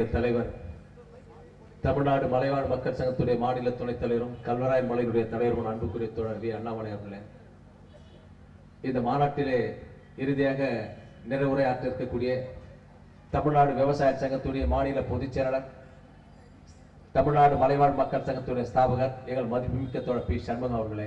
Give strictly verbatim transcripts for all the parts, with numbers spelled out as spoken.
தலைவர் தமிழ்நாடு மலைவாழ் மக்கள் சங்கத்துடைய மாநில துணைத் தலைவரும் கல்வராயன் மலையினுடைய தலைவரும் அன்புக்குரிய தோழர் வி அண்ணாமலை அவர்களே, இந்த மாநாட்டிலே இறுதியாக நிறைவுரையாற்ற இருக்கக்கூடிய தமிழ்நாடு விவசாய சங்கத்துடைய மாநில பொதுச் செயலாளர், தமிழ்நாடு மலைவாழ் மக்கள் சங்கத்துடைய ஸ்தாபகர் எங்கள் மதிப்புமிக்க தோழர் பி சண்முகம் அவர்களே,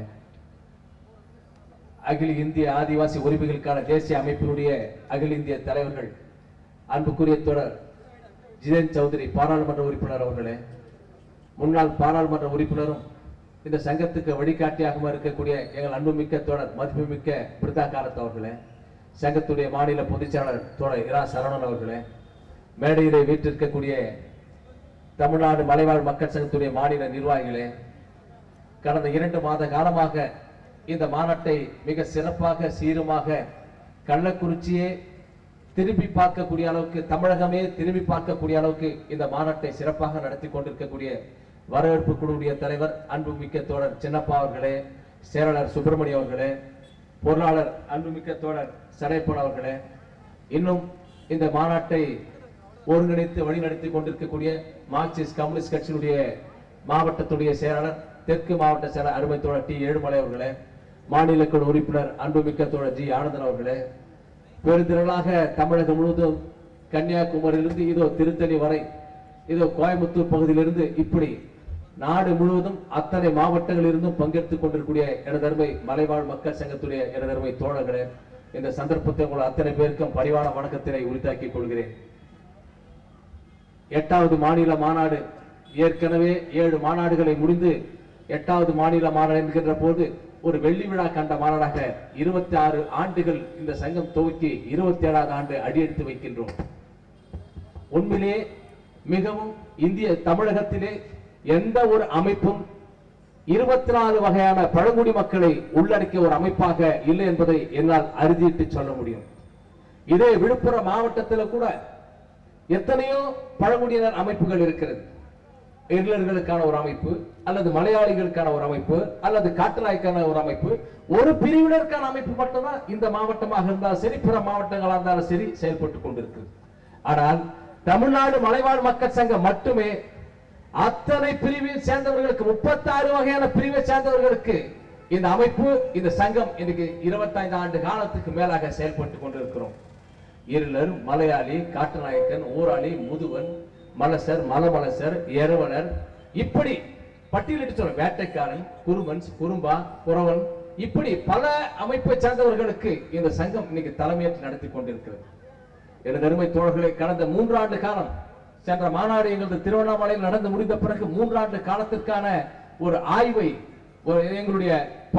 அகில இந்திய ஆதிவாசி உரிமைகளுக்கான தேசிய அமைப்பினுடைய அகில இந்திய தலைவர்கள் அன்புக்குரிய தோழர் ஜிதேன் சௌத்ரி பாராளுமன்ற உறுப்பினர் அவர்களே, முன்னாள் பாராளுமன்ற உறுப்பினரும் இந்த சங்கத்துக்கு வழிகாட்டியாக இருக்கக்கூடிய எங்கள் அன்புமிக்க தோழர் மதிப்புமிக்க பிரிதா காரத் அவர்களே, சங்கத்துடைய மாநில பொதுச் செயலாளர் தோழர் இரா சரவணன் அவர்களே, மேடையிலே வீட்டிருக்கக்கூடிய தமிழ்நாடு மலைவாழ் மக்கள் சங்கத்துடைய மாநில நிர்வாகிகளே, கடந்த இரண்டு மாத காலமாக இந்த மாநாட்டை மிக சிறப்பாக சீருமாக கள்ளக்குறிச்சியே திரும்பி பார்க்கக்கூடிய அளவுக்கு, தமிழகமே திரும்பி பார்க்கக்கூடிய அளவுக்கு இந்த மாநாட்டை சிறப்பாக நடத்தி கொண்டிருக்கக்கூடிய வரவேற்பு குழுவுடைய தலைவர் அன்புமிக்க தோழர் சின்னப்பா அவர்களே, செயலாளர் சுப்பிரமணியம் அவர்களே, பொருளாளர் அன்புமிக்க தோழர் சடைப்பன் அவர்களே, இன்னும் இந்த மாநாட்டை ஒருங்கிணைத்து வழிநடத்தி கொண்டிருக்கக்கூடிய மார்க்சிஸ்ட் கம்யூனிஸ்ட் கட்சியினுடைய மாவட்டத்துடைய செயலாளர், தெற்கு மாவட்ட செயலாளர் அருமை தோழர் டி ஏழுமலை அவர்களே, மாநில குழு உறுப்பினர் அன்புமிக்க தோழர் ஜி ஆனந்தன் அவர்களே, பெருந்திரளாக தமிழகம் முழுவதும் கன்னியாகுமரியிலிருந்து இதோ திருத்தணி வரை, இதோ கோயம்புத்தூர் பகுதியிலிருந்து இப்படி நாடு முழுவதும் அத்தனை மாவட்டங்களில் இருந்தும் பங்கெடுத்துக் கொண்டிருக்கூடிய எனதருமை மலைவாழ் மக்கள் சங்கத்துடைய எனதருமை தோழர்களே, இந்த சந்தர்ப்பத்தை உங்கள் அத்தனை பேருக்கும் பரிவான வணக்கத்தினை உரித்தாக்கிக் கொள்கிறேன். எட்டாவது மாநில மாநாடு ஏற்கனவே ஏழு மாநாடுகளை முடிந்து எட்டாவது மாநில மாநாடு என்கின்ற போது ஒரு வெள்ளி விழா கண்ட மாநாடாக இருபத்தி ஆறு ஆண்டுகள் இந்த சங்கம் துவக்கி இருபத்தி ஏழாவது ஆண்டு அடியெடுத்து வைக்கின்றோம். உண்மையிலே மிகவும் இந்திய தமிழகத்திலே எந்த ஒரு அமைப்பும் இருபத்தி நாலு வகையான பழங்குடி மக்களை உள்ளடக்கிய ஒரு அமைப்பாக இல்லை என்பதை என்னால் அறுதியிட்டு சொல்ல முடியும். இதே விழுப்புரம் மாவட்டத்தில் கூட எத்தனையோ பழங்குடியினர் அமைப்புகள் இருக்கிறது. இருளர்களுக்கான ஒரு அமைப்பு, அல்லது மலையாளிகளுக்கான ஒரு அமைப்பு, அல்லது காட்டுநாய்க்கான ஒரு அமைப்பு, ஒரு பிரிவினருக்கான அமைப்பு மட்டும்தான் இந்த மாவட்டமாக இருந்தாலும் சரி, பிற மாவட்டங்களாக இருந்தாலும் சரி செயல்பட்டுக் கொண்டிருக்கு. ஆனால் தமிழ்நாடு மலைவாழ் மக்கள் சங்கம் மட்டுமே அத்தனை பிரிவில் சேர்ந்தவர்களுக்கு, முப்பத்தி ஆறு வகையான பிரிவை சேர்ந்தவர்களுக்கு இந்த அமைப்பு, இந்த சங்கம் இன்னைக்கு இருபத்தி ஐந்து ஆண்டு காலத்துக்கு மேலாக செயல்பட்டுக் கொண்டிருக்கிறோம். இருளர், மலையாளி, காட்டுநாயக்கன், ஊராளி, முதுவன், மலசர், மலமலசர், எரவலர், இப்படி பட்டியலிட்டு சொல்ற வேட்டைக்காரன், குருமன், குறும்பா, குறவன், இப்படி பல அமைப்பை சார்ந்தவர்களுக்கு இந்த சங்கம் இன்னைக்கு தலைமையேற்று நடத்தி கொண்டிருக்கிறது. எனது அருமை தோழர்களை, கடந்த மூன்றாண்டு காலம் சென்ற மாநாடு எங்களது திருவண்ணாமலையில் நடந்து முடிந்த பிறகு மூன்றாண்டு காலத்திற்கான ஒரு ஆய்வை, எங்களுடைய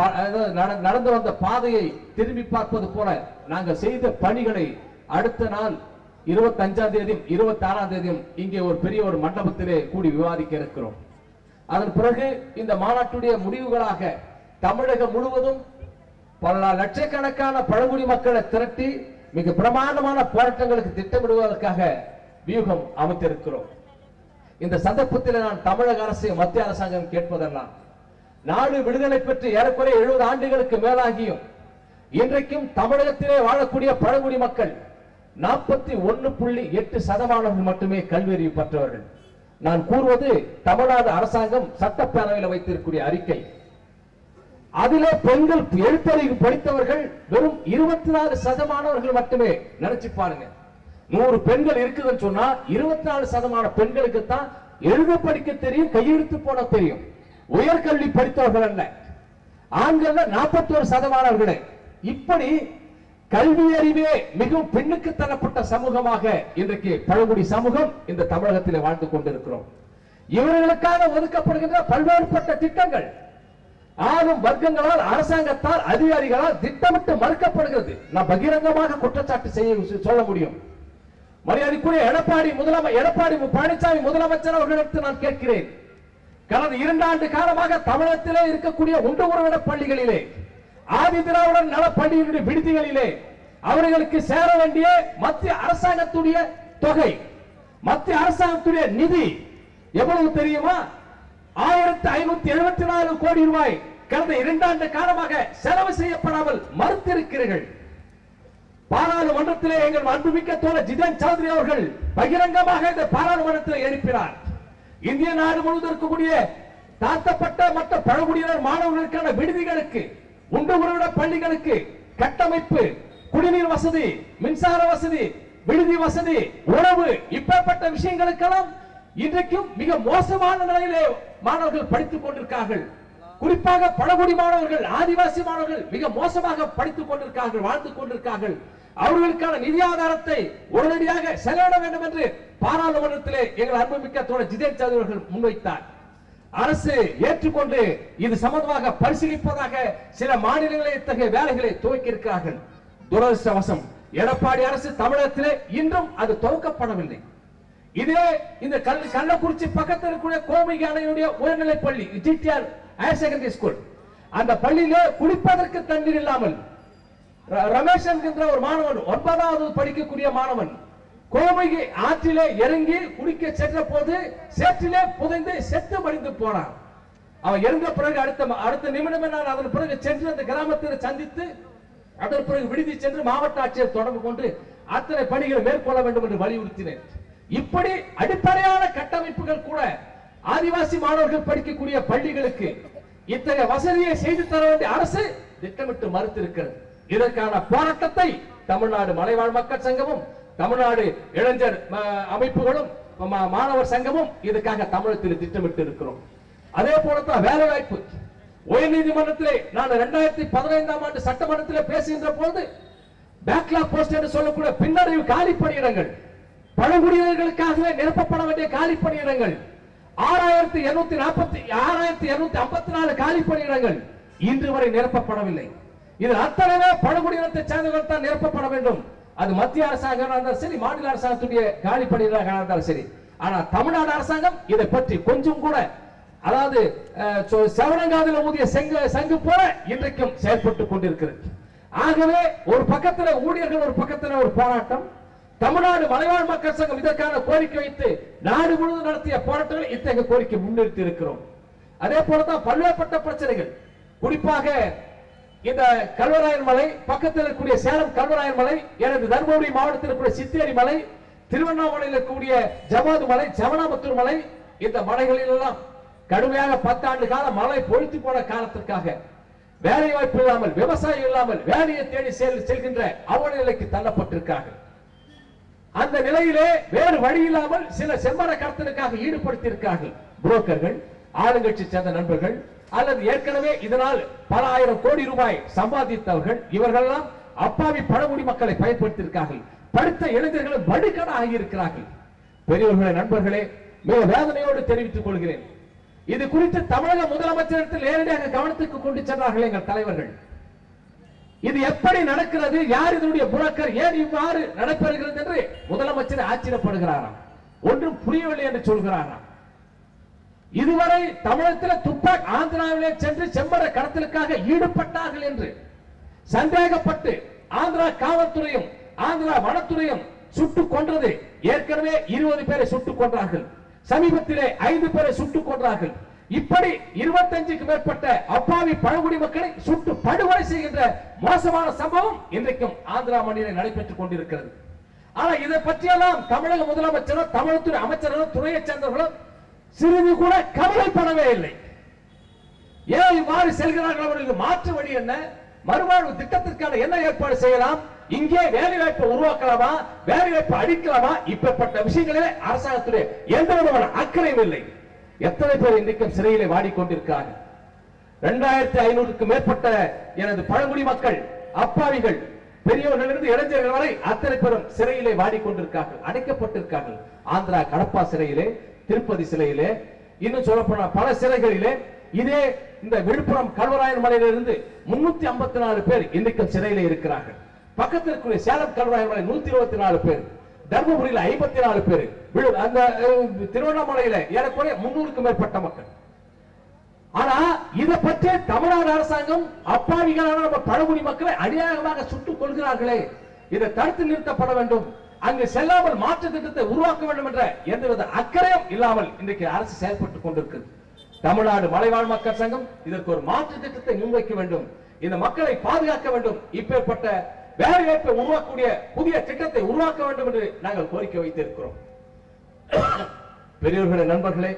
நடந்து வந்த பாதையை திரும்பி பார்ப்பது போல நாங்கள் செய்த பணிகளை அடுத்த நாள் இருபத்தி அஞ்சாம் தேதியும் இருபத்தி ஆறாம் தேதியும் இங்கே ஒரு பெரிய ஒரு மண்டபத்திலே கூடி விவாதிக்க இருக்கிறோம். அதன் பிறகு இந்த மாநாட்டுடைய முடிவுகளாக தமிழகம் முழுவதும் பல லட்சக்கணக்கான பழங்குடி மக்களை திரட்டி மிக பிரமாண்டமான போராட்டங்களுக்கு திட்டமிடுவதற்காக வியூகம் அமைத்திருக்கிறோம். இந்த சந்தர்ப்பத்தில் நான் தமிழக அரசு, மத்திய அரசாங்கம் கேட்பதெல்லாம், நாடு விடுதலை பெற்று ஏறக்குறைய எழுபது ஆண்டுகளுக்கு மேலாகியும் இன்றைக்கும் தமிழகத்திலே வாழக்கூடிய பழங்குடி மக்கள் நாற்பத்தி ஒன்னு புள்ளி எட்டு சதமானவர்கள் மட்டுமே கல்வியறிவு பெற்றவர்கள். நான் கூறுவது தமிழ்நாடு அரசாங்கம் சட்டப்பேரவையில் வைத்திருக்கக்கூடிய அறிக்கை. அதிலே பெண்கள் எழுத்தறிவு படித்தவர்கள் வெறும் இருபத்தி நாலு சதமானவர்கள் மட்டுமே. நினைச்சு பாருங்க, நூறு பெண்கள் இருக்குதுன்னு சொன்னா இருபத்தி நாலு சதமான பெண்களுக்கு தான் எழுத படிக்க தெரியும், கையெழுத்து போட தெரியும். உயர்கல்வி படித்தவர்கள் அல்ல. ஆண்கள் நாற்பத்தி ஒரு சதமானவர்களே. இப்படி கல்வி அறிவே மிகவும் பெண்ணுக்கு தரப்பட்ட சமூகமாக இன்றைக்கு பழங்குடி சமூகம் இந்த தமிழகத்தில் வாழ்ந்து கொண்டிருக்கிறோம். இவர்களுக்காக ஒதுக்கப்படுகின்ற பல்வேறுபட்ட திட்டங்கள் ஆளும் வர்க்கங்களால், அரசாங்கத்தால், அதிகாரிகளால் திட்டமிட்டு மறுக்கப்படுகிறது. நான் பகிரங்கமாக குற்றச்சாட்டு செய்ய சொல்ல முடியும். மரியாதைக்குரிய எடப்பாடி முதலமை எடப்பாடி பழனிசாமி முதலமைச்சர் அவர்களிடத்தில் நான் கேட்கிறேன், கடந்த இரண்டு ஆண்டு காலமாக தமிழகத்திலே இருக்கக்கூடிய உண்டு உறவிட பள்ளிகளிலே, ஆதி திராவிடர் நல பள்ளிகளுடைய விடுதிகளிலே அவர்களுக்கு சேர வேண்டிய மத்திய அரசாங்கத்துடைய தொகை, மத்திய அரசாங்கத்துடைய நிதி எவ்வளவு தெரியுமா? ஆயிரத்தி ஐநூத்தி எழுபத்தி நாலு கோடி ரூபாய் கடந்த இரண்டாண்டு காலமாக செலவு செய்யப்படாமல் மறுத்திருக்கிறீர்கள். பாராளுமன்றத்திலே எங்கள் அன்புமிக்க தோழர் ஜிதேன் சௌத்ரி அவர்கள் பகிரங்கமாக இந்த பாராளுமன்றத்தில் எழுப்பினார். இந்திய நாடு முழுவதும் இருக்கக்கூடிய தாழ்த்தப்பட்ட மற்ற பழங்குடியினர் மாணவர்களுக்கான விடுதிகளுக்கு, உண்டு உறவிட பள்ளிகளுக்கு கட்டமைப்பு, குடிநீர் வசதி, மின்சார வசதி, விடுதி வசதி, உணவு, இப்பேற்பட்ட விஷயங்களுக்கெல்லாம் இன்றைக்கும் மிக மோசமான நிலையிலே மாணவர்கள் படித்துக் கொண்டிருக்கிறார்கள். குறிப்பாக பழங்குடி மாணவர்கள், ஆதிவாசி மாணவர்கள் மிக மோசமாக படித்துக் கொண்டிருக்கிறார்கள், வாழ்ந்து கொண்டிருக்கிறார்கள். அவர்களுக்கான நிதி ஆதாரத்தை உடனடியாக செலவிட வேண்டும் என்று பாராளுமன்றத்திலே எங்கள் அன்புமிக்க தோழர் ஜிதேன் சௌத்ரி அவர்கள் முன்வைத்தார். அரசு ஏற்றுக்கொண்டு இது சம்பந்தமாக பரிசீலிப்பதாக சில மாநிலங்களில் இத்தகைய வேலைகளை துவக்கி இருக்கிறார்கள். துரதிருஷ்டவசம் எடப்பாடி அரசு தமிழகத்திலே இன்றும் அது துவக்கப்படவில்லை. இதே இந்த கள்ளக்குறிச்சி பக்கத்தில் இருக்கக்கூடிய கோமிகை அணையுடைய உயர்நிலை பள்ளி ஜிடிஆர் ஹையர் செகண்டரி ஸ்கூல், அந்த பள்ளியிலே குடிப்பதற்கு தண்ணீர் இல்லாமல் ரமேஷ் என்கின்ற ஒரு மாணவன், ஒன்பதாவது படிக்கக்கூடிய மாணவன், கோமிகை ஆற்றிலே இறங்கி குடிக்க சென்ற போது சேற்றிலே புதைந்து செத்து மடிந்து போனான். அவன் இறந்த பிறகு அடுத்த அடுத்த நிமிடமே நான் அதன் பிறகு சென்று அந்த கிராமத்தில் சந்தித்து அதன் பிறகு விடுதி சென்று மாவட்ட ஆட்சியர் தொடர்பு கொண்டு அத்தனை பணிகளை மேற்கொள்ள வேண்டும் என்று வலியுறுத்தினேன். இப்படி அடிப்படையான கட்டமைப்புகள் கூட ஆதிவாசி மாணவர்கள் படிக்கக்கூடிய பள்ளிகளுக்கு இத்தகைய வசதியை செய்து தர வேண்டிய அரசு திட்டமிட்டு மறுத்திருக்கிறது. இதற்கான போராட்டத்தை தமிழ்நாடு மலைவாழ் மக்கள் சங்கமும், தமிழ்நாடு இளைஞர் அமைப்புகளும், மாணவர் சங்கமும் இதுக்காக தமிழகத்தில் திட்டமிட்டு இருக்கிறோம். அதே போலத்தான் வேலை வாய்ப்பு. உயர் நீதிமன்றத்திலே நான் இரண்டாயிரத்தி பதினைந்தாம் ஆண்டு சட்டமன்றத்திலே பேசுகின்ற போது பேக்லாக் போஸ்ட் என்று சொல்லக்கூடிய பின்னடைவு காலி பணியிடங்கள், பழங்குடியினர்களுக்காகவே நிரப்பப்பட வேண்டிய காலி பணியிடங்கள் ஆறாயிரத்தி இருநூத்தி நாற்பத்தி ஆறாயிரத்தி இருநூத்தி ஐம்பத்தி நாலு காலி பணியிடங்கள் இன்று வரை நிரப்பப்படவில்லை. இது அத்தனை பழங்குடியினத்தை சேர்ந்தவர்கள் தான் நிரப்பப்பட வேண்டும். அது மத்திய அரசாங்கம் இருந்தாலும் சரி, மாநில அரசாங்கத்துடைய காலி பணியிடங்களாக இருந்தாலும் சரி. ஆனா தமிழ்நாடு அரசாங்கம் இதை பற்றி கொஞ்சம் கூட, அதாவது செவனங்காதில் ஊதிய சங்கு போல இன்றைக்கும் செயல்பட்டுக் கொண்டிருக்கிறது. ஆகவே ஒரு பக்கத்தில் ஊழியர்கள், ஒரு பக்கத்தில் ஒரு போராட்டம். தமிழ்நாடு மலைவாழ் மக்கள் சங்கம் இதற்கான கோரிக்கை வைத்து நாடு முழுவதும் நடத்திய போராட்டங்கள் இத்தகைய கோரிக்கை முன்னிறுத்தி இருக்கிறோம். அதே போலதான் பல்வேறுபட்ட பிரச்சனைகள், குறிப்பாக இந்த கல்வராயன் மலை பக்கத்தில் இருக்கக்கூடிய சேலம் கல்வராயன் மலை, எனது தர்மபுரி மாவட்டத்தில் இருக்கக்கூடிய சித்தேரி மலை, திருவண்ணாமலையில் இருக்கக்கூடிய ஜவாது மலை, ஜவனாபுத்தூர் மலை, இந்த மலைகளில் எல்லாம் கடுமையாக பத்தாண்டு கால மழை பொழித்து போன காலத்திற்காக வேலை வாய்ப்பு இல்லாமல், விவசாயம் இல்லாமல் வேலையை தேடி செல்கின்ற அவல நிலைக்கு தள்ளப்பட்டிருக்கார்கள். அந்த நிலையிலே வேறு வழி இல்லாமல் சில செம்மர கடத்தலுக்காக ஈடுபடுத்தியிருக்கார்கள் புரோக்கர்கள், ஆளுங்கட்சி சேர்ந்த நண்பர்கள், அல்லது ஏற்கனவே இதனால் பல ஆயிரம் கோடி ரூபாய் சம்பாதித்தவர்கள். இவர்களெல்லாம் அப்பாவி பழங்குடி மக்களை பயன்படுத்தியிருக்கார்கள். படித்த இளைஞர்களும் வடுக்கட ஆகியிருக்கிறார்கள். பெரியவர்களே, நண்பர்களே, மிக வேதனையோடு தெரிவித்துக் கொள்கிறேன். இது குறித்து தமிழக முதலமைச்சரிடத்தில் நேரடியாக கவனத்துக்கு கொண்டு சென்றார்கள் எங்கள் தலைவர்கள். இது எப்படி நடக்கிறது, யார் இதனுடைய புரோக்கர், ஏன் இவ்வாறு நடைபெறுகிறது என்று முதலமைச்சர் ஆச்சரியப்படுகிறாராம். ஒன்றும் புரியவில்லை என்று சொல்கிறாராம். இதுவரை தமிழகத்தில் துப்பாக் ஆந்திராவிலே சென்று செம்மர கடத்தலுக்காக ஈடுபட்டார்கள் என்று சந்தேகப்பட்டு ஆந்திரா காவல்துறையும் ஆந்திரா வனத்துறையும் சுட்டுக் கொன்றது. ஏற்கனவே இருபது பேரை சுட்டுக் கொன்றார்கள். சமீபத்திலே ஐந்து பேரை சுட்டுக் கொன்றார்கள். இப்படி இருபத்தஞ்சுக்கு மேற்பட்ட அப்பாவி பழங்குடி மக்களை சுட்டு படுகொலை செய்கின்ற மோசமான சம்பவம் இன்றைக்கும் ஆந்திரா மண்ணில் நடைபெற்றுக் கொண்டிருக்கிறது. ஆனா இதை பற்றியெல்லாம் தமிழக முதலமைச்சரும் தமிழ்துறை அமைச்சர்களும் துறையை சேர்ந்தவர்களும் சிறிது கூட கவலைப்படவே இல்லை. ஏன் இவ்வாறு செல்கிறார்கள்? அவர்களுக்கு மாற்று வழி என்ன? மறுவாழ்வு திட்டத்திற்கான என்ன ஏற்பாடு செய்யலாம்? இங்கே வேலை வாய்ப்பை உருவாக்கலாமா, வேலை வாய்ப்பை அடிக்கலாமா? இப்பேற்பட்ட விஷயங்களிலே அரசாங்கத்துடைய எந்த விதமான அக்கறையும் இல்லை. எத்தனை பேர் இன்றைக்கும் சிறையிலே வாடிக்கொண்டிருக்கிறார்கள். இரண்டாயிரத்தி ஐநூறுக்கு மேற்பட்ட எனது பழங்குடி மக்கள், அப்பாவிகள், பெரியவர்களிலிருந்து இளைஞர்கள் வரை அத்தனை பேரும் சிறையிலே வாடிக்கொண்டிருக்கார்கள், அடைக்கப்பட்டிருக்கார்கள். ஆந்திரா கடப்பா சிறையிலே, திருப்பதி சிறையிலே, இன்னும் சொல்ல போனா பல சிறைகளிலே. இதே இந்த விழுப்புரம் கல்வராயன் மலையிலிருந்து முன்னூத்தி ஐம்பத்தி நாலு பேர் இன்றைக்கும் சிறையிலே இருக்கிறார்கள். பக்கத்தில் இருக்கிற சேலம் கல்வராயன் மலை நூத்தி இருபத்தி நாலு பேர், தர்மபுரியில் ஐம்பத்தி நாலு பேர், அந்த திருவண்ணாமலையில ஏறக்குறைய முன்னூறுக்கும் மேற்பட்ட மக்கள். ஆனா இதை பற்றி தமிழ்நாடு அரசாங்கம் அப்பாவிகளான நம்ம பழங்குடி மக்களை அநியாயமாக சுட்டுக் கொள்கிறார்களே, இதை தடுத்து நிறுத்தப்பட வேண்டும், அங்கு செல்லாமல் மாற்று திட்டத்தை உருவாக்க வேண்டும் என்ற எந்தவித அக்கறையும் இல்லாமல் இன்றைக்கு அரசு செயல்பட்டுக் கொண்டிருக்கிறது. தமிழ்நாடு மலைவாழ் மக்கள் சங்கம் இதற்கு ஒரு மாற்று திட்டத்தை முன்வைக்க வேண்டும், இந்த மக்களை பாதுகாக்க வேண்டும். இப்பேற்பட்ட வேலைவாய்ப்பை உருவாக்கக்கூடிய புதிய திட்டத்தை உருவாக்க வேண்டும் என்று நாங்கள் கோரிக்கை வைத்திருக்கிறோம். பெரியவர்களே, நண்பர்களே,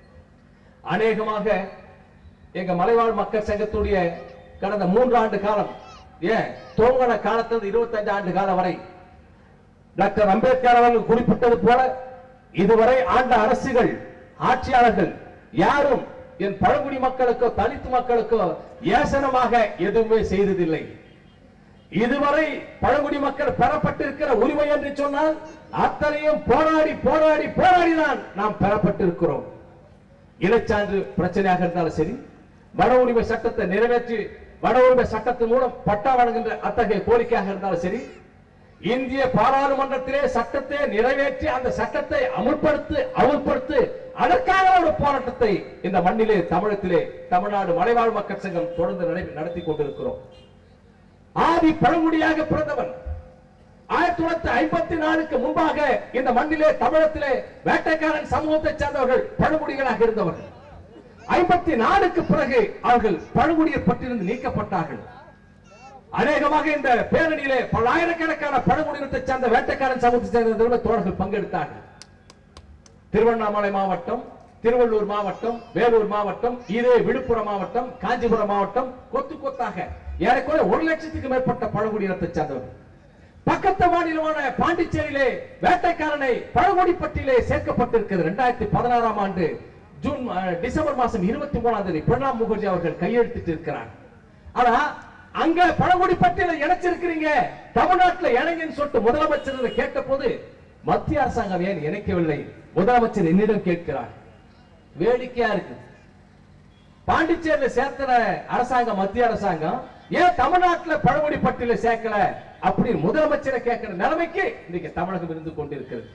அநேகமாக எங்க மலைவாழ் மக்கள் சங்கத்துடைய கடந்த மூன்று ஆண்டு காலம், ஏன் தோங்கன காலத்தில் இருபத்தி ஐந்து ஆண்டு காலம் வரை டாக்டர் அம்பேத்கர் அவர்கள் குறிப்பிட்டது போல இதுவரை ஆண்ட அரசுகள், ஆட்சியாளர்கள் யாரும் என் பழங்குடி மக்களுக்கோ தலித்து மக்களுக்கோ ஏசனமாக எதுவுமே செய்ததில்லை. இதுவரை பழங்குடி மக்கள் பெறப்பட்டிருக்கிற உரிமை என்று சொன்னால் அத்தனையும் போராடி போராடி போராடிதான் நாம் பெறப்பட்டிருக்கிறோம். இனச்சான்று பிரச்சனையாக இருந்தாலும் சரி, வன உரிமை சட்டத்தை நிறைவேற்றி வன உரிமை சட்டத்தின் மூலம் பட்டா வழங்குகின்ற அத்தகைய கோரிக்கையாக இருந்தாலும் சரி, இந்திய பாராளுமன்றத்திலே சட்டத்தை நிறைவேற்றி அந்த சட்டத்தை அமுல்படுத்து அமுல்படுத்து அதற்கான ஒரு போராட்டத்தை இந்த மண்ணிலே தமிழகத்திலே தமிழ்நாடு மலைவாழ் மக்கள் சங்கம் தொடர்ந்து நடத்தி கொண்டிருக்கிறோம். ஆதி பழங்குடியாக பிறந்தவன் ஆயிரத்தி தொள்ளாயிரத்தி ஐம்பத்தி நாலுக்கு முன்பாக இந்த மண்ணிலே தமிழகத்திலே வேட்டைக்காரன் சமூகத்தை சேர்ந்தவர்கள் பழங்குடிகளாக இருந்தவர்கள். ஐம்பத்தி நாலுக்கு பிறகு அவர்கள் பழங்குடியர் பட்டியலிருந்து நீக்கப்பட்டார்கள். அநேகமாக இந்த பேரணியிலே பல்லாயிரக்கணக்கான பழங்குடியினத்தை சேர்ந்த வேட்டைக்காரன் சமூகத்தை சேர்ந்த தோழர்கள் பங்கெடுத்தார்கள். திருவண்ணாமலை மாவட்டம், திருவள்ளூர் மாவட்டம், வேலூர் மாவட்டம், இதே விழுப்புரம் மாவட்டம், காஞ்சிபுரம் மாவட்டம், கொத்து கொத்தாக ஏறக்குறைய ஒரு லட்சத்துக்கு மேற்பட்ட பழங்குடியினத்தை சேர்ந்தவர்கள். பக்கத்து மாநிலமான பாண்டிச்சேரியிலே வேட்டைக்காரனை பழங்குடி பட்டியலே சேர்க்கப்பட்டிருக்கிறது. இரண்டாயிரத்தி பதினாறாம் ஆண்டு ஜூன் டிசம்பர் மாசம் இருபத்தி மூணாம் தேதி பிரணாப் முகர்ஜி அவர்கள் கையெழுத்திட்டு இருக்கிறார். ஆனா அங்க பழங்குடி பட்டியலை இணைச்சிருக்கிறீங்க, தமிழ்நாட்டில் இணைங்கன்னு சொல்லிட்டு முதலமைச்சர் கேட்ட போது மத்திய அரசாங்கம் ஏன் இணைக்கவில்லை? முதலமைச்சர் என்னிடம் கேட்கிறார். வேடிக்கையா இருக்கு. பாண்டிச்சேரியில் சேர்த்த அரசாங்கம், மத்திய அரசாங்கம் ஏன் தமிழ்நாட்டில் பழங்குடி பட்டியலை சேர்க்கல அப்படின்னு முதலமைச்சரை கேட்கிற நிலைமைக்கு இன்னைக்கு தமிழகம் இருந்து கொண்டிருக்கிறது.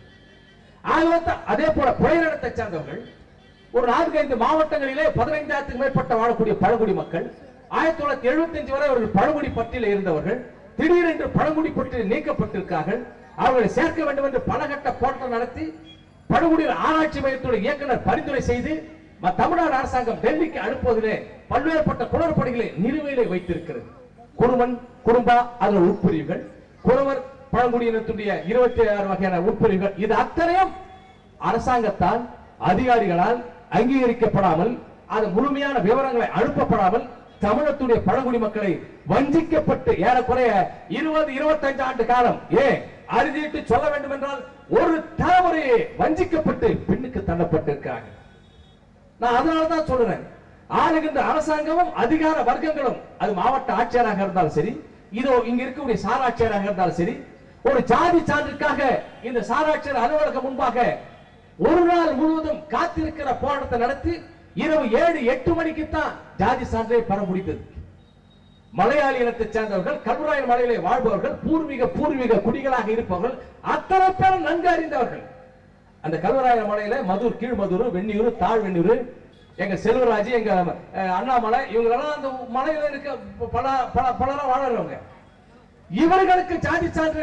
அதே போல புலையினத்தை சேர்ந்தவர்கள் ஒரு நான்கு ஐந்து மாவட்டங்களிலே பதினைந்தாயிரத்துக்கு மேற்பட்ட வாழக்கூடிய பழங்குடி மக்கள் ஆயிரத்தி தொள்ளாயிரத்தி எழுபத்தி அஞ்சு வரை அவர்கள் பழங்குடி பட்டியலில் இருந்தவர்கள் திடீரென்று பழங்குடி பட்டியலில் நீக்கப்பட்டிருக்கார்கள். அவர்களை சேர்க்க வேண்டும் என்று பலகட்ட போராட்டம் நடத்தி பழங்குடியினர் ஆராய்ச்சி மையத்துடைய இயக்குனர் பரிந்துரை செய்து தமிழ்நாடு அரசாங்கம் டெல்லிக்கு அனுப்புவதிலே பல்வேறுபட்ட குளறுபடிகளை நிலுவையிலே வைத்திருக்கிறது. குருமன், குடும்பா அதன் உட்பிரிவுகள், குறவர் பழங்குடியினத்துடைய இருபத்தி ஆறு வகையான உட்பிரிவுகள், இது அத்தனையும் அரசாங்கத்தால் அதிகாரிகளால் அங்கீகரிக்கப்படாமல், அது முழுமையான விவரங்களை அனுப்பப்படாமல் தமிழகத்துடைய பழங்குடி மக்களை வஞ்சிக்கப்பட்டு ஏறக்குறைய இருபது இருபத்தஞ்சு ஆண்டு காலம் ஏன் அறுதிட்டு சொல்ல வேண்டும் என்றால் ஒரு தலைமுறையை வஞ்சிக்கப்பட்டு பின்னுக்கு தள்ளப்பட்டிருக்காங்க. நான் அதனாலதான் சொல்றேன், ஆளுகின்ற அரசாங்கமும் அதிகார வர்க்கங்களும், அது மாவட்ட ஆட்சியராக இருந்தாலும் சரி, இதோ இங்க இருக்கக்கூடிய சாராட்சியராக இருந்தாலும் சரி, ஒரு ஜாதி சான்றுக்காக இந்த சாராட்சியர் அலுவலகம் முன்பாக ஒரு நாள் முழுவதும் காத்திருக்கிற போராட்டத்தை நடத்தி இரவு ஏழு எட்டு மணிக்கு தான் ஜாதி சான்றை பெற முடிந்தது. மலையாளி இனத்தை சேர்ந்தவர்கள், கல்வராயன் மலையிலே வாழ்பவர்கள், பூர்வீக பூர்வீக குடிகளாக இருப்பவர்கள் அத்தனை பேரும் நன்கு அறிந்தவர்கள். அந்த கல்வராயன் மலையில மதுர், கீழ் மதுர், வெண்ணியூர், தாழ் வெண்ணியூர், எங்க செல்வராஜ், எங்க அண்ணாமலை, இவங்க எல்லாம் அந்த மலையில இருக்க பல பலரும் வாழறவங்க. இவர்களுக்கு ஜாதி சான்று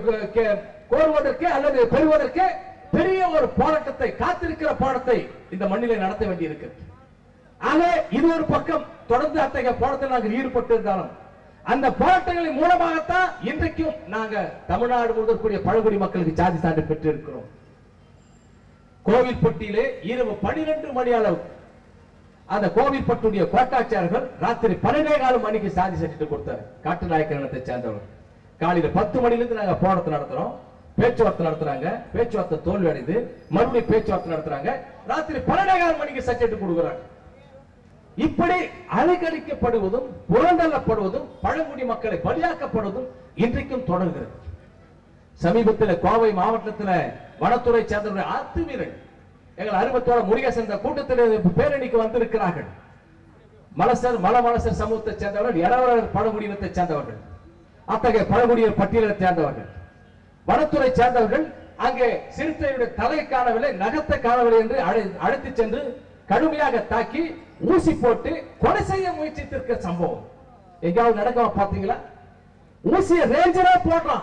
கோருவதற்கு அல்லது பெறுவதற்கு பெரிய ஒரு போராட்டத்தை, காத்திருக்கிற போராட்டத்தை இந்த மண்ணிலே நடத்த வேண்டியிருக்கு. ஆக இது ஒரு பக்கம் தொடர்ந்து அத்தகைய போராட்டத்தில் நாங்கள் ஈடுபட்டு இருந்தாலும் அந்த போராட்டங்களின் மூலமாகத்தான் இன்றைக்கும் நாங்க தமிழ்நாடு முழுவதற்குரிய பழங்குடி மக்களுக்கு ஜாதி சான்று பெற்று இருக்கிறோம். கோவில்பட்டியிலே இரவு பனிரெண்டு மணி அளவு அந்த கோவில்பட்டுடைய கோட்டாட்சியர்கள் ராத்திரி பன்னெண்டே காலம் மணிக்கு சாதி சர்டிபிகேட் கொடுத்தாரு. காட்டு நாயக்கர் இனத்தை சேர்ந்தவர்கள் காலையில பத்து மணிலிருந்து நாங்க போராட்டம் நடத்துறோம், பேச்சுவார்த்தை நடத்துறாங்க, பேச்சுவார்த்தை தோல்வி அடைந்து மறுபடியும் பேச்சுவார்த்தை நடத்துறாங்க, ராத்திரி பன்னெண்டே காலம் மணிக்கு சர்டிபிகேட் கொடுக்குறாங்க. இப்படி அலைக்கழிக்கப்படுவதும் புறந்தள்ளப்படுவதும் பழங்குடி மக்களை பலியாக்கப்படுவதும் இன்றைக்கும் தொடர்கிறது. சமீபத்தில் கோவை மாவட்டத்தில் வனத்துறை சேர்ந்தவர்கள் அத்துமீறல் எங்கள் அறுபத்தோட முருகேசன் கூட்டத்தில் பேரணிக்கு வந்திருக்கிறார்கள். மலசர் மல மலசர் சமூகத்தை சேர்ந்தவர்கள், எடவரர் பழங்குடியினத்தை சேர்ந்தவர்கள், அத்தகைய பழங்குடியினர் பட்டியலை சேர்ந்தவர்கள், வனத்துறை சேர்ந்தவர்கள் அங்கே சிறுத்தையுடைய தலை காணவில்லை, நகத்தை காணவில்லை என்று அழைத்து சென்று கடுமையாக தாக்கி ஊசி போட்டு கொலை செய்ய முயற்சித்திருக்க சம்பவம் எங்காவது நடக்கவா பாத்தீங்களா? ஊசிய ரேஞ்சரா போடுறான்,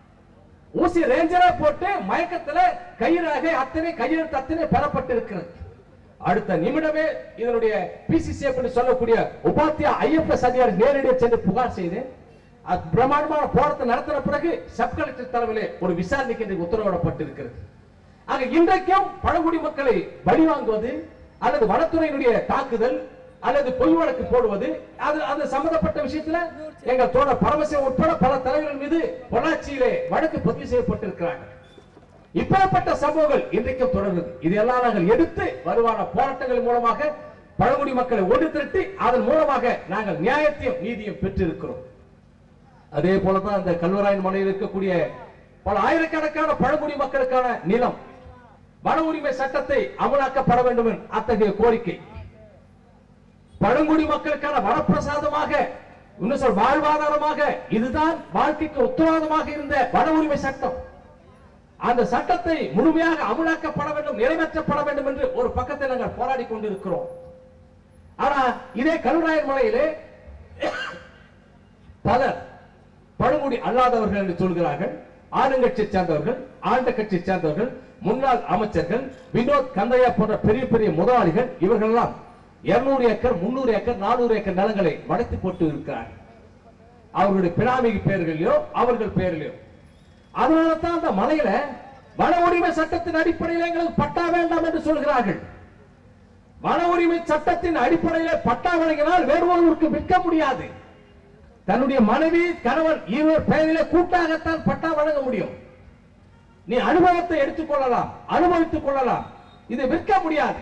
ஊசி ரேஞ்சரா போட்டு மயக்கத்துல கயிறாக அத்தனை கையெழுத்து அத்தனை பெறப்பட்டிருக்கிறது. அடுத்த நிமிடமே இதனுடைய பிசிசி சொல்லக்கூடிய உபாத்தியா ஐஎஃப்எஸ் அதிகாரி நேரடியாக சென்று புகார் செய்து பிரம்மாண்டமான போராட்டத்தை நடத்தின பிறகு சப் கலெக்டர் தலைமையிலே ஒரு விசாரணைக்கு உத்தரவிடப்பட்டிருக்கிறது. ஆக இன்றைக்கும் பழங்குடி மக்களை பலி வாங்குவது அல்லது வனத்துறையினுடைய தாக்குதல் அல்லது பொய் வழக்கு போடுவது அது அது சம்பந்தப்பட்ட விஷயத்துல எங்கள் தோழர் பரமசிவம் உட்பட பல தலைவர்கள் மீது பொள்ளாச்சியிலே வழக்கு பதிவு செய்யப்பட்டிருக்கிறார்கள். இப்பேற்பட்ட சம்பவங்கள் இன்றைக்கும் தொடர்ந்து இதெல்லாம் நாங்கள் எடுத்து வருவான போராட்டங்கள் மூலமாக பழங்குடி மக்களை ஒன்று திரட்டி அதன் மூலமாக நாங்கள் நியாயத்தையும் நீதியும் பெற்றிருக்கிறோம். அதே போலதான் அந்த கல்வராயன் மலையில் இருக்கக்கூடிய பல ஆயிரக்கணக்கான பழங்குடி மக்களுக்கான நிலம் வன உரிமை சட்டத்தை அமலாக்கப்பட வேண்டும் என்ற அத்தகைய கோரிக்கை பழங்குடி மக்களுக்கான வரப்பிரசாதமாக இன்னும் சொல் வாழ்வாதாரமாக இதுதான் வாழ்க்கைக்கு உத்தரவாதமாக இருந்த வன உரிமை சட்டம். அந்த சட்டத்தை முழுமையாக அமலாக்கப்பட வேண்டும், நிறைவேற்றப்பட வேண்டும் என்று ஒரு பக்கத்தை நாங்கள் போராடி கொண்டிருக்கிறோம். ஆனா இதே கல்வராயன் மலையிலே பலர் பழங்குடி அல்லாதவர்கள் என்று சொல்கிறார்கள். ஆளுங்கட்சியை சேர்ந்தவர்கள், ஆண்ட கட்சியை சேர்ந்தவர்கள், முன்னாள் அமைச்சர்கள், வினோத் கந்தையா போன்ற பெரிய பெரிய முதலாளிகள் இவர்கள் எல்லாம் இருநூறு ஏக்கர் முன்னூறு ஏக்கர் நானூறு ஏக்கர் நிலங்களை வளைத்து போட்டு இருக்கிறார்கள். அவர்களுடைய பினாமி பெயர்களையோ அவர்கள் பெயர்களையோ. அதனால தான் அந்த மலையில வன உரிமை சட்டத்தின் அடிப்படையில் எங்களுக்கு பட்டா வேண்டாம் என்று சொல்கிறார்கள். வன உரிமை சட்டத்தின் அடிப்படையில் பட்டா வழங்கினால் வேறு ஒருவருக்கு விற்க முடியாது. தன்னுடைய மனைவி கணவன் இருவர் பெயரிலே கூட்டாகத்தான் பட்டா வழங்க முடியும். நீ அனுபவத்தை எடுத்துக்கொள்ளலாம், அனுபவித்துக் கொள்ளலாம், இதை விற்க முடியாது.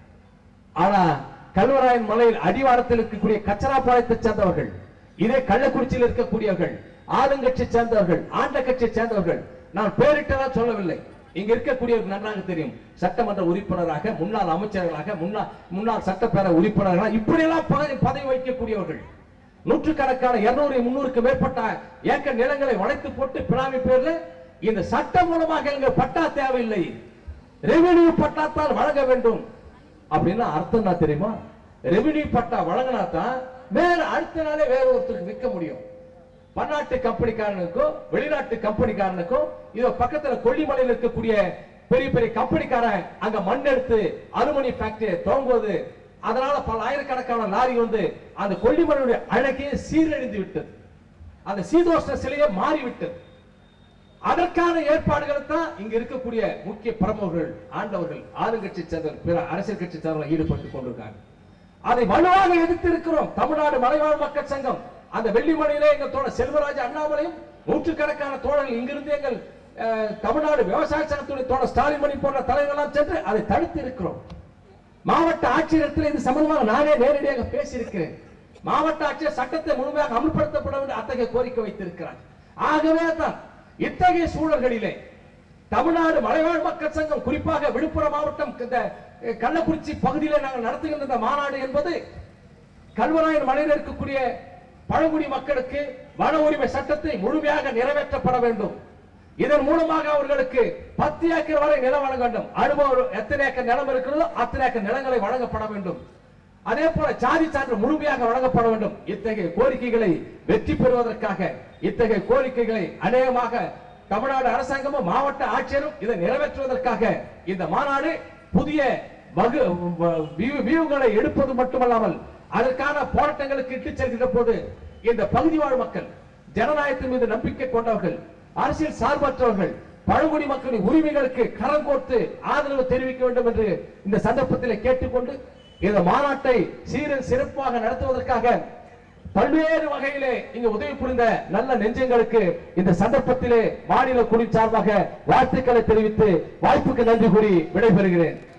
ஆனா கல்வராயன் மலையில் அடிவாரத்தில் இருக்கக்கூடிய கச்சராபாளையத்தை சேர்ந்தவர்கள், இதே கள்ளக்குறிச்சியில் இருக்கக்கூடியவர்கள், ஆளுங்கட்சியை சேர்ந்தவர்கள், ஆண்ட கட்சியை சேர்ந்தவர்கள், நான் பேரிட்டதான் சொல்லவில்லை, இங்க இருக்கக்கூடியவர்கள் நன்றாக தெரியும். சட்டமன்ற உறுப்பினராக, முன்னாள் அமைச்சர்களாக, முன்னாள் முன்னாள் சட்டப்பேரவை உறுப்பினர்களாக இப்படியெல்லாம் பதவி வகிக்கக்கூடியவர்கள் நூற்றுக்கணக்கான இருநூறு முன்னூறுக்கு மேற்பட்ட ஏக்கர் நிலங்களை வளைத்து போட்டு பினாமி பேர்ல இந்த சட்டம் மூலமாக எங்கள் பட்டா தேவையில்லை, ரெவென்யூ பட்டாத்தால் வழங்க வேண்டும் அப்படின்னா அர்த்தம் தான் தெரியுமா? ரெவென்யூ பட்டா வழங்கினா தான் வேற அடுத்த நாளே வேற ஒருத்தருக்கு விற்க முடியும். பன்னாட்டு கம்பெனிக்காரனுக்கோ வெளிநாட்டு கம்பெனிக்காரனுக்கோ இதோ பக்கத்துல கொல்லிமலையில் இருக்கக்கூடிய பெரிய பெரிய கம்பெனிக்காரன் அங்க மண் எடுத்து அலுமினியம் ஃபேக்டரி துவங்குவது, அதனால பல ஆயிரக்கணக்கான லாரி வந்து அந்த கொல்லிமலையுடைய அழகே சீரழிந்து விட்டது, அந்த சீதோஷ்ண சிலையே மாறிவிட்டது. அதற்கான ஏற்பாடுகளை தான் இங்க இருக்கக்கூடிய முக்கிய பிரமுகர்கள், ஆண்டவர்கள், ஆளுங்கட்சி சேர்ந்தவர்கள், பிற அரசியல் கட்சி சேர்ந்தவர்கள் ஈடுபட்டுக் கொண்டிருக்காங்க. அதை வலுவாக எதிர்த்து இருக்கிறோம். தமிழ்நாடு மலைவாழ் மக்கள் சங்கம் அந்த வெள்ளிமலையிலே எங்கள் தோழர் செல்வராஜ் அண்ணாமலையும் நூற்றுக்கணக்கான தோழர்கள் இங்கிருந்து எங்கள் தமிழ்நாடு விவசாய சங்கத்துடைய தோழர் ஸ்டாலின் மணி போன்ற தலைவர்களாம் சென்று அதை தடுத்து இருக்கிறோம். மாவட்ட ஆட்சியரிடத்தில் இது சம்பந்தமாக நானே நேரடியாக பேசியிருக்கிறேன். மாவட்ட ஆட்சியர் சட்டத்தை முழுமையாக அமல்படுத்தப்பட வேண்டும் அத்தகைய கோரிக்கை வைத்திருக்கிறார். ஆகவே தான் இத்தகைய சூழல்களிலே தமிழ்நாடு மலைவாழ் மக்கள் சங்கம் குறிப்பாக விழுப்புரம் மாவட்டம் கள்ளக்குறிச்சி பகுதியில் நாங்கள் நடத்துகின்ற இந்த மாநாடு என்பது கல்வராயன் மலையில் இருக்கக்கூடிய பழங்குடி மக்களுக்கு வன உரிமை சட்டத்தை முழுமையாக நிறைவேற்றப்பட வேண்டும். இதன் மூலமாக அவர்களுக்கு பத்து ஏக்கர் வரை நிலம் வழங்க வேண்டும். அனுபவம் எத்தனை ஏக்கர் நிலம் இருக்கிறதோ அத்தனை ஏக்கர் நிலங்களை வழங்கப்பட வேண்டும். அதே போல சாதி சான்று முழுமையாக வழங்கப்பட வேண்டும். இத்தகைய கோரிக்கைகளை வெற்றி பெறுவதற்காக இத்தகைய கோரிக்கைகளை அநேகமாக தமிழ்நாடு அரசாங்கமும் மாவட்ட ஆட்சியரும் இதை நிறைவேற்றுவதற்காக இந்த மாநாடு புதிய வியூகளை எடுப்பது மட்டுமல்லாமல் அதற்கான போராட்டங்களுக்கு இட்டு செல்கின்ற போது இந்த பகுதி வாழ் மக்கள் ஜனநாயகத்தின் மீது நம்பிக்கை கொண்டவர்கள், அரசியல் சார்பற்றவர்கள், பழங்குடி மக்களின் உரிமைகளுக்கு கரம் கோர்த்து ஆதரவு தெரிவிக்க வேண்டும் என்று இந்த சந்தர்ப்பத்தில் கேட்டுக்கொண்டு இந்த மாநாட்டை சீரன் சிறப்பாக நடத்துவதற்காக பல்வேறு வகையிலே இங்கு உதவி புரிந்த நல்ல நெஞ்சங்களுக்கு இந்த சந்தர்ப்பத்திலே மாநில குழு சார்பாக வாழ்த்துக்களை தெரிவித்து வாய்ப்புக்கு நன்றி கூறி விடைபெறுகிறேன்.